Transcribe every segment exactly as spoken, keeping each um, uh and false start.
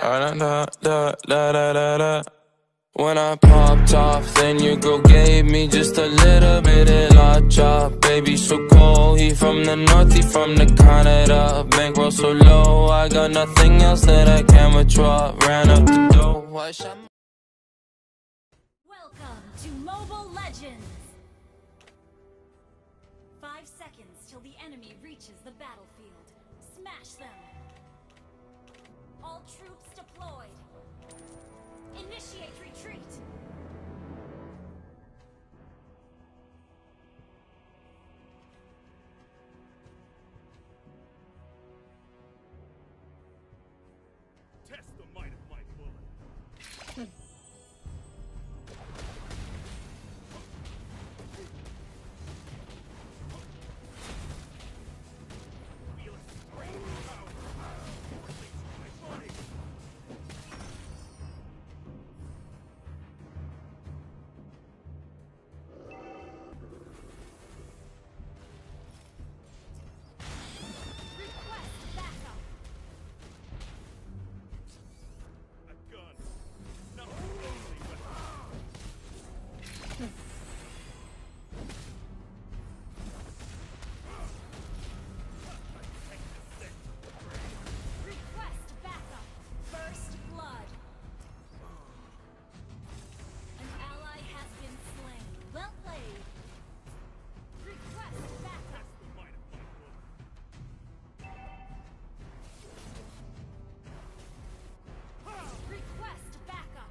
Da, da, da, da, da, da, da. When I popped off, then your girl gave me just a little bit of la chop. Baby so cold, he from the north, he from the Canada. Bankroll so low, I got nothing else that I can withdraw. Ran up the dough, I shot. Welcome to Mobile Legends! Five seconds till the enemy reaches the battlefield. Smash them! All troops deployed! Initiate retreat! Test the might of my bullet. Feel a strange power coursing through my body. Request backup! A gun. Not the only weapon. Request backup! First blood! An ally has been slain. Well played! Request backup! Test the might of my bullet. Request backup!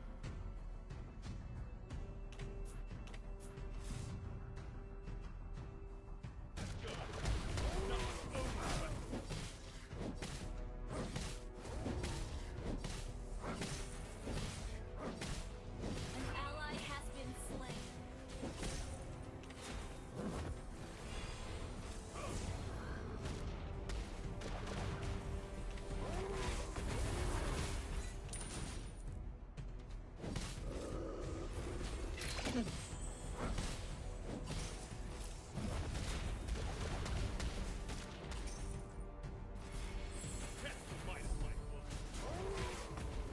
Not the only weapon. An ally has been slain. Test the might of my bullet.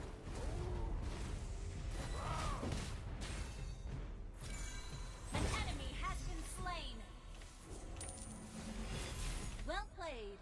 An enemy has been slain. Well played.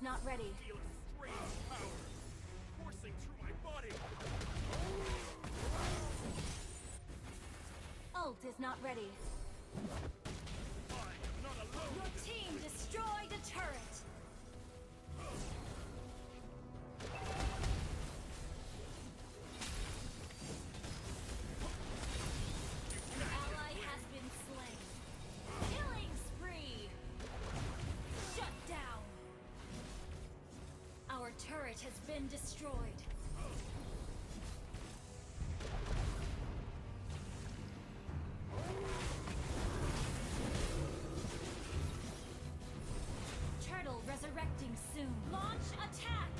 not ready. Feel a strange power coursing through my body. Ult is not ready. I am not alone. Your team destroyed a turret. An ally has been slain. Killing spree. Shut down. Our turret has been destroyed. Turtle resurrecting soon. Launch attack!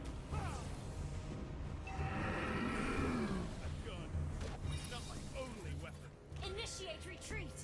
A gun. Not my only weapon. Initiate retreat!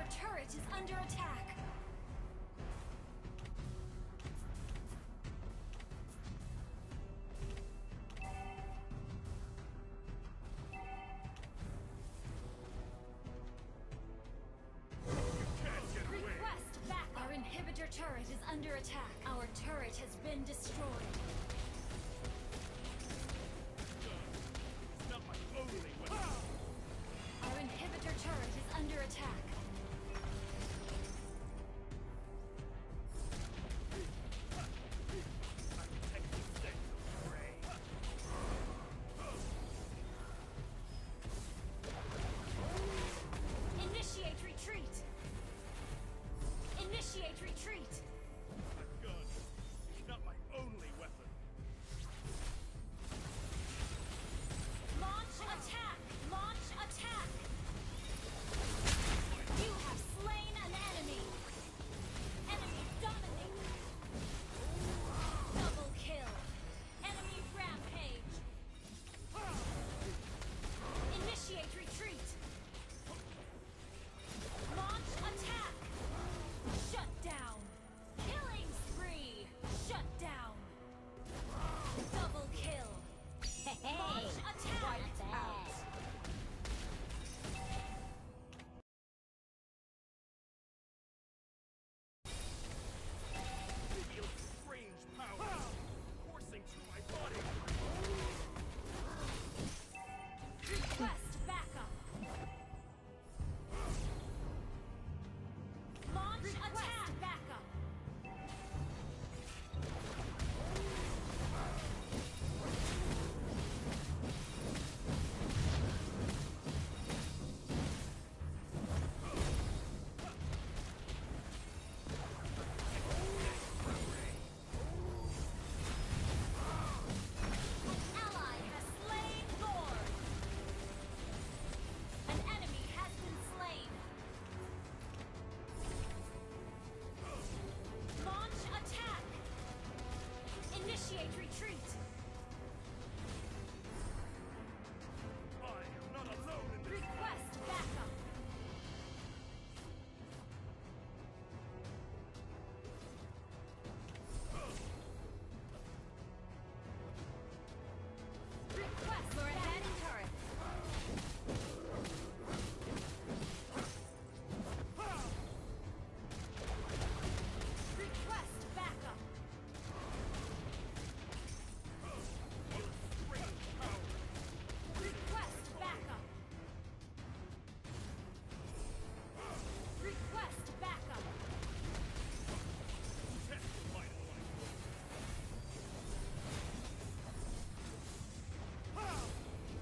turret is under attack. Can't get away. Request back. Our inhibitor turret is under attack. Our turret has been destroyed. It's not my only weapon. Our inhibitor turret is under attack. I detect the scent of prey. Initiate retreat. Initiate retreat. A gun. It's not my only weapon. Launch attack. Launch attack. You have slain an enemy. Enemy dominated. Double kill. Enemy rampage. Initiate retreat. Launch attack. Shut down. Killing spree. Shut down. Double kill. Launch attack. Out. I feel strange power coursing through my body. Request backup. Launch attack. Backup. An ally has slain Lord. An enemy has been slain. Launch attack. Initiate retreat. I am not alone in this. Request backup. Request for ahead turret. Request backup. Strange power. Request backup. Request backup. Test my life.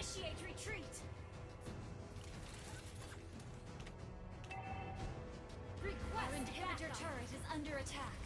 Initiate retreat. Request Our inhibitor backup. Turret is under attack.